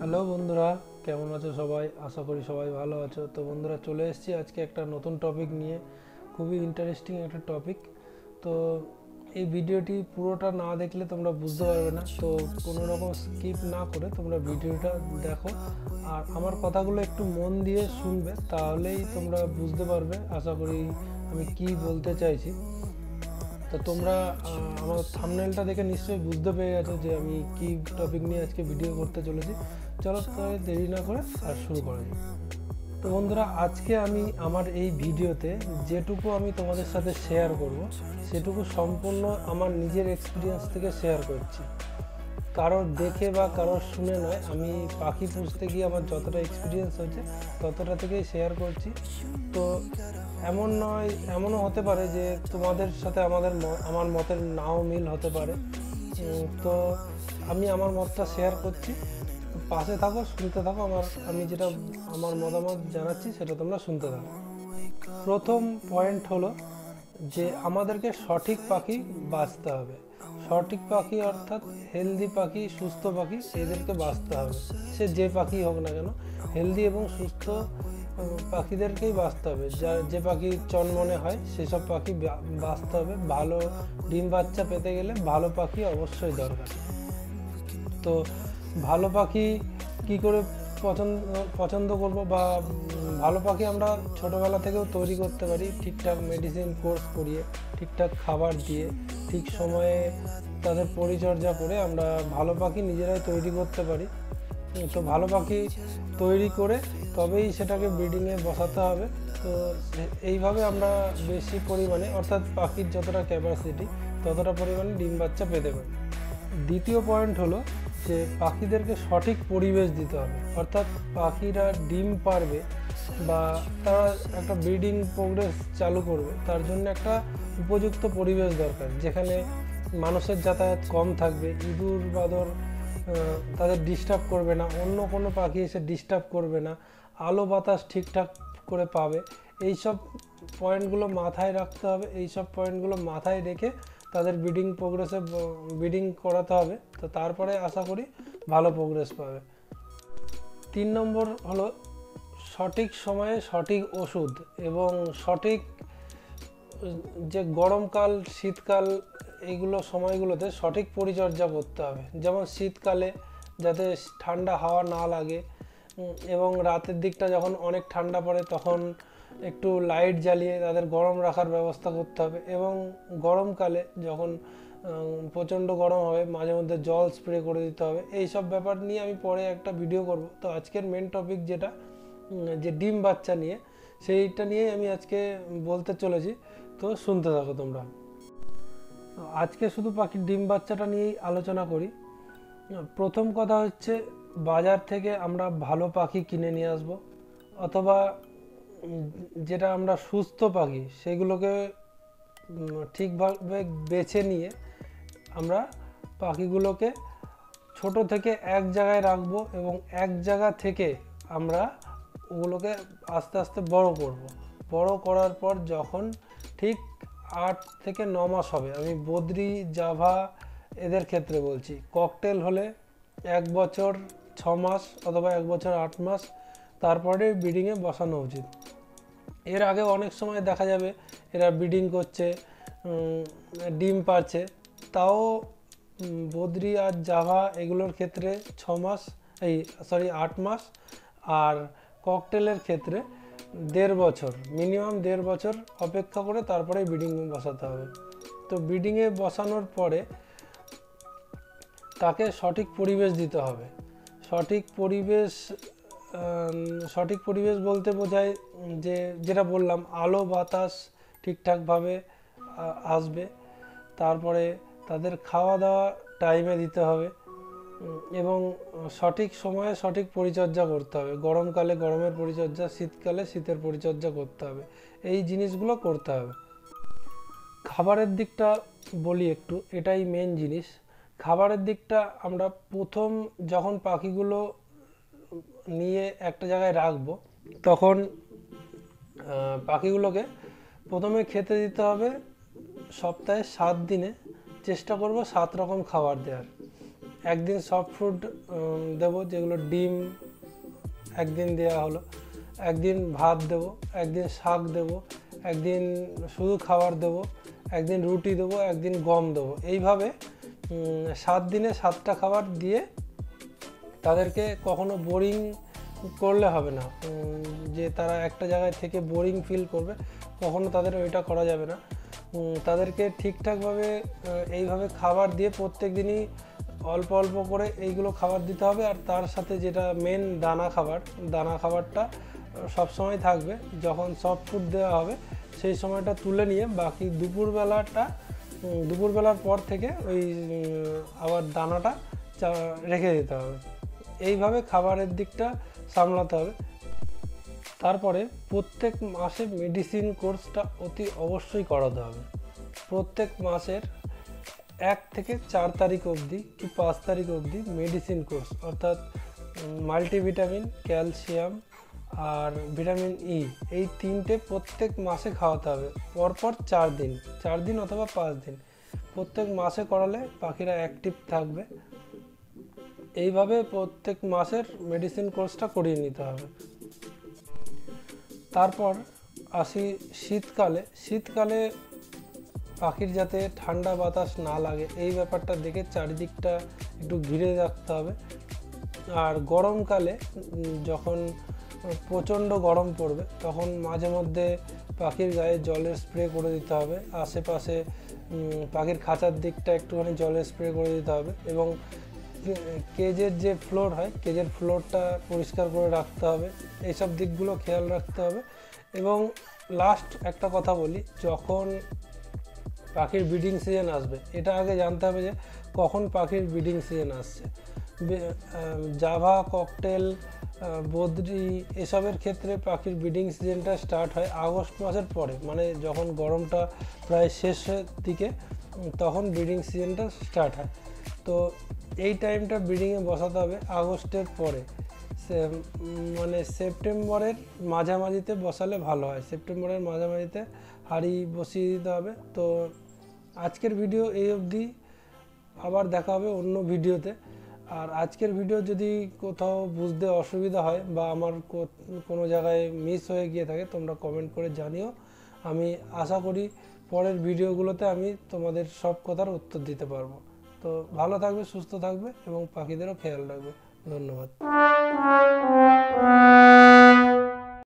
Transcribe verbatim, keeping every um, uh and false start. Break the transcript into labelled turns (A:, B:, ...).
A: Hello বন্ধুরা, কেমন আছো সবাই? আশা করি সবাই ভালো আছো। তো বন্ধুরা, চলে এসেছি আজকে একটা নতুন টপিক নিয়ে, খুবই ইন্টারেস্টিং একটা টপিক। তো এই ভিডিওটি পুরোটা না দেখলে তোমরা বুঝতে পারবে না, তো কোনো রকম স্কিপ না করে তোমরা ভিডিওটা দেখো আর আমার কথাগুলো একটু মন দিয়ে শুনবে, তাহলেই তোমরা বুঝতে পারবে আশা করি আমি কি বলতে চাইছি। তো তোমরা আমার থাম্বনেলটা দেখে নিশ্চয়ই বুঝতে পেরে গেছো যে আমি কি টপিক নিয়ে আজকে ভিডিও করতে চলেছি। চলো তাহলে দেরি না করে আর শুরু করা যাক। তো বন্ধুরা, আজকে আমি আমার এই ভিডিওতে যেটুকু আমি তোমাদের সাথে শেয়ার করব সেটুকু সম্পূর্ণ আমার নিজের এক্সপিরিয়েন্স থেকে শেয়ার করছি, কারোর দেখে বা কারোর শুনে নয়। আমি পাখি পুষতে গিয়ে আমার যতটা এক্সপিরিয়েন্স হয়েছে ততটা থেকেই শেয়ার করছি। তো এমন নয়, এমনও হতে পারে যে তোমাদের সাথে আমাদের আমার মতের নাও মিল হতে পারে। তো আমি আমার মতটা শেয়ার করছি, পাশে থাকো, শুনতে থাকো। আমার আমি যেটা আমার মতামত জানাচ্ছি সেটা তোমরা শুনতে থাকো। প্রথম পয়েন্ট হলো যে আমাদেরকে সঠিক পাখি বাছতে হবে। সঠিক পাখি অর্থাৎ হেলদি পাখি, সুস্থ পাখি, এদেরকে বাছতে হবে। সে যে পাখি হোক না কেন, হেলদি এবং সুস্থ পাখিদেরকেই বাছতে হবে। যা যে পাখি চনমনে হয় সেসব পাখি বাছতে হবে। ভালো ডিম বাচ্চা পেতে গেলে ভালো পাখি অবশ্যই দরকার। তো ভালো পাখি কি করে পছন্দ পছন্দ করবো, বা ভালো পাখি আমরা ছোটোবেলা থেকেও তৈরি করতে পারি ঠিকঠাক মেডিসিন কোর্স করিয়ে, ঠিকঠাক খাবার দিয়ে, ঠিক সময়ে তাদের পরিচর্যা করে আমরা ভালো পাখি নিজেরাই তৈরি করতে পারি। তো ভালো পাখি তৈরি করে তবেই সেটাকে ব্রিডিংয়ে বসাতে হবে। তো এইভাবে আমরা বেশি পরিমাণে, অর্থাৎ পাখির যতটা ক্যাপাসিটি ততটা পরিমাণে ডিম বাচ্চা পেতে পারি। দ্বিতীয় পয়েন্ট হলো যে পাখিদেরকে সঠিক পরিবেশ দিতে হবে। অর্থাৎ পাখিরা ডিম পারবে বা তারা একটা ব্রিডিং প্রোগ্রেস চালু করবে, তার জন্য একটা উপযুক্ত পরিবেশ দরকার, যেখানে মানুষের যাতায়াত কম থাকবে, ইঁদুর বাদর তাদের ডিস্টার্ব করবে না, অন্য কোনো পাখি এসে ডিস্টার্ব করবে না, আলো বাতাস ঠিকঠাক করে পাবে। এই সব পয়েন্টগুলো মাথায় রাখতে হবে। এই সব পয়েন্টগুলো মাথায় রেখে তাদের ব্রিডিং প্রোগ্রেসে ব্রিডিং করাতে হবে। তো তারপরে আশা করি ভালো প্রোগ্রেস পাবে। তিন নম্বর হলো সঠিক সময়ে সঠিক ওষুধ এবং সঠিক যে গরমকাল, শীতকাল, এইগুলো সময়গুলোতে সঠিক পরিচর্যা করতে হবে। যেমন শীতকালে যাতে ঠান্ডা হাওয়া না লাগে এবং রাতের দিকটা যখন অনেক ঠান্ডা পড়ে তখন একটু লাইট জ্বালিয়ে তাদের গরম রাখার ব্যবস্থা করতে হবে। এবং গরমকালে যখন প্রচণ্ড গরম হবে মাঝে মধ্যে জল স্প্রে করে দিতে হবে। এই সব ব্যাপার নিয়ে আমি পরে একটা ভিডিও করব। তো আজকের মেন টপিক যেটা, যে ডিম বাচ্চা নিয়ে, সেইটা নিয়ে আমি আজকে বলতে চলেছি। তো শুনতে থাকো তোমরা। আজকে শুধু পাখির ডিম বাচ্চাটা নিয়েই আলোচনা করি। প্রথম কথা হচ্ছে, বাজার থেকে আমরা ভালো পাখি কিনে নিয়ে আসবো, অথবা যেটা আমরা সুস্থ পাখি সেগুলোকে ঠিকভাবে বেছে নিয়ে আমরা পাখিগুলোকে ছোট থেকে এক জায়গায় রাখবো এবং এক জায়গা থেকে আমরা ওগুলোকে আস্তে আস্তে বড় করব। বড় করার পর যখন ঠিক আট থেকে ন মাস হবে, আমি বদ্রি, জাভা এদের ক্ষেত্রে বলছি, ককটেল হলে এক বছর ছ মাস অথবা এক বছর আট মাস, তারপরে ব্রিডিংয়ে বসানো উচিত। এর আগে অনেক সময় দেখা যাবে এরা ব্রিডিং করছে, ডিম পারছে, তাও বদ্রি আর জাভা এগুলোর ক্ষেত্রে ছ মাস এই সরি আট মাস, আর ককটেলের ক্ষেত্রে দেড় বছর, মিনিমাম দেড় বছর অপেক্ষা করে তারপরে ব্রিডিং বসাতে হবে। তো ব্রিডিংয়ে বসানোর পরে তাকে সঠিক পরিবেশ দিতে হবে। সঠিক পরিবেশ সঠিক পরিবেশ বলতে বোঝায় যে, যেটা বললাম, আলো বাতাস ঠিকঠাকভাবে আসবে। তারপরে তাদের খাওয়া দাওয়া টাইমে দিতে হবে এবং সঠিক সময়ে সঠিক পরিচর্যা করতে হবে। গরমকালে গরমের পরিচর্যা, শীতকালে শীতের পরিচর্যা করতে হবে। এই জিনিসগুলো করতে হবে। খাবারের দিকটা বলি একটু, এটাই মেন জিনিস। খাবারের দিকটা আমরা প্রথম যখন পাখিগুলো নিয়ে একটা জায়গায় রাখবো, তখন পাখিগুলোকে প্রথমে খেতে দিতে হবে সপ্তাহে সাত দিনে চেষ্টা করব সাত রকম খাবার দেওয়ার। একদিন সফট ফুড দেবো, যেগুলো ডিম একদিন দেওয়া হলো, একদিন ভাত দেবো, একদিন শাক দেবো, একদিন শুধু খাবার দেবো, একদিন রুটি দেবো, একদিন গম দেবো। এইভাবে সাত দিনে সাতটা খাবার দিয়ে তাদেরকে কখনো বোরিং করলে হবে না, যে তারা একটা জায়গায় থেকে বোরিং ফিল করবে, কখনো তাদের ওইটা করা যাবে না। তাদেরকে ঠিকঠাকভাবে এইভাবে খাবার দিয়ে প্রত্যেক দিনই অল্প অল্প করে এইগুলো খাবার দিতে হবে। আর তার সাথে যেটা মেন দানা খাবার, দানা খাবারটা সবসময় থাকবে। যখন সফট ফুড দেওয়া হবে সেই সময়টা তুলে নিয়ে বাকি দুপুরবেলাটা দুপুরবেলার পর থেকে ওই আবার দানাটা রেখে দিতে হবে। এইভাবে খাবারের দিকটা সামলাতে হবে। তারপরে প্রত্যেক মাসে মেডিসিন কোর্সটা অতি অবশ্যই করাতে হবে। প্রত্যেক মাসের এক থেকে চার তারিখ অবধি কি পাঁচ তারিখ অবধি মেডিসিন কোর্স, অর্থাৎ মাল্টিভিটামিন, ক্যালসিয়াম আর ভিটামিন ই, এই তিনটে প্রত্যেক মাসে খাওয়াতে হবে। পরপর চার দিন চার দিন অথবা পাঁচ দিন প্রত্যেক মাসে করালে পাখিরা অ্যাক্টিভ থাকবে। এইভাবে প্রত্যেক মাসের মেডিসিন কোর্সটা করিয়ে নিতে হবে। তারপর আসি শীতকালে। শীতকালে পাখির যাতে ঠান্ডা বাতাস না লাগে এই ব্যাপারটা দেখে চারিদিকটা একটু ঘিরে রাখতে হবে। আর গরমকালে যখন প্রচণ্ড গরম পড়বে তখন মাঝে মধ্যে পাখির গায়ে জলের স্প্রে করে দিতে হবে। আশেপাশে পাখির খাঁচার দিকটা একটুখানি জলের স্প্রে করে দিতে হবে এবং কেজের যে ফ্লোর হয় কেজের ফ্লোরটা পরিষ্কার করে রাখতে হবে। এইসব দিকগুলো খেয়াল রাখতে হবে। এবং লাস্ট একটা কথা বলি, যখন পাখির ব্রিডিং সিজন আসবে এটা আগে জানতে হবে যে কখন পাখির ব্রিডিং সিজন আসছে। জাভা, ককটেল, বদ্রি এসবের ক্ষেত্রে পাখির ব্রিডিং সিজনটা স্টার্ট হয় আগস্ট মাসের পরে, মানে যখন গরমটা প্রায় শেষের দিকে তখন ব্রিডিং সিজনটা স্টার্ট হয়। তো এই টাইমটা ব্রিডিংয়ে বসাতে হবে আগস্টের পরে, মানে সেপ্টেম্বরের মাঝামাঝিতে বসালে ভালো হয়। সেপ্টেম্বরের মাঝামাঝিতে হাঁড়ি বসিয়ে দিতে হবে। তো আজকের ভিডিও এই অবধি, আবার দেখা হবে অন্য ভিডিওতে। আর আজকের ভিডিও যদি কোথাও বুঝতে অসুবিধা হয় বা আমার কোনো জায়গায় মিস হয়ে গিয়ে থাকে তোমরা কমেন্ট করে জানিও। আমি আশা করি পরের ভিডিওগুলোতে আমি তোমাদের সব কথার উত্তর দিতে পারবো। তো ভালো থাকবে, সুস্থ থাকবে এবং পাখিদেরও খেয়াল রাখবে। ধন্যবাদ।